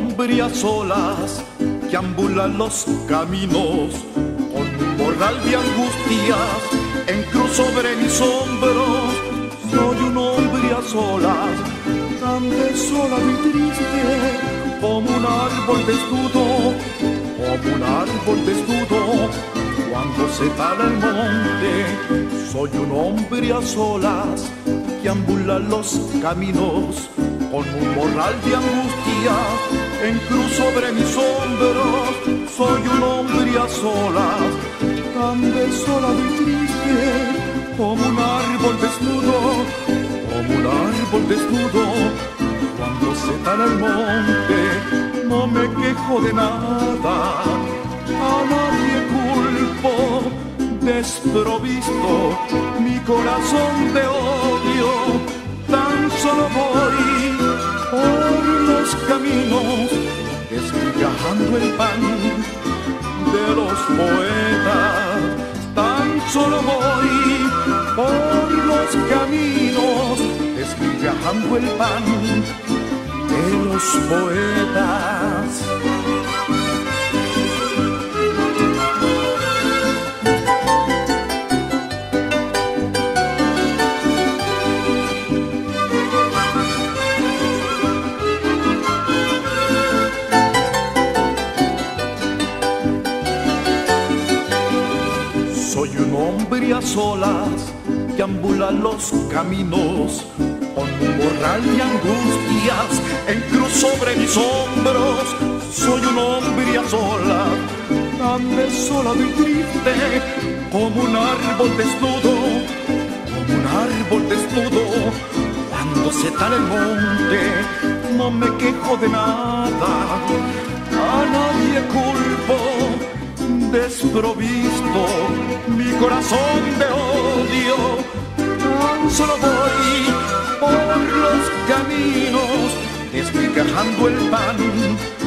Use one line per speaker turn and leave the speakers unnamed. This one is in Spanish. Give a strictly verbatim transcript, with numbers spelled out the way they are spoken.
hombre a solas que ambula los caminos con un morral de angustias en cruz sobre mis hombros. Soy un hombre a solas, tan desolado y triste como un árbol desnudo, como un árbol desnudo cuando se tala el monte. Soy un hombre a solas que ambula los caminos con un morral de angustia en cruz sobre mis hombros. Soy un hombre a solas, tan desolado y triste como un árbol desnudo, como un árbol desnudo cuando se tala el monte. No me quejo de nada, a nadie culpo, desprovisto mi corazón de odio. Tan solo voy por los caminos desmigajando el pan de los poetas. Tan solo voy por los caminos desmigajando el pan de los poetas. Soy un hombre a solas que ambula los caminos con un morral de angustias en cruz sobre mis hombros. Soy un hombre a solas, tan desolado y triste como un árbol desnudo, como un árbol desnudo cuando se tala el monte. No me quejo de nada, a nadie culpo, desprovisto mi corazón de odio. Tan solo voy por los caminos desmigajando el pan